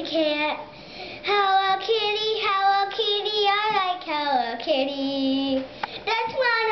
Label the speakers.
Speaker 1: cat. Hello Kitty, I like Hello Kitty. That's not